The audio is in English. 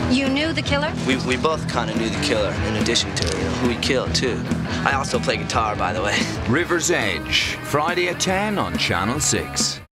You knew the killer? We both kind of knew the killer, in addition to, who he killed, too. I also play guitar, by the way. River's Edge, Friday at 10 on Channel 6.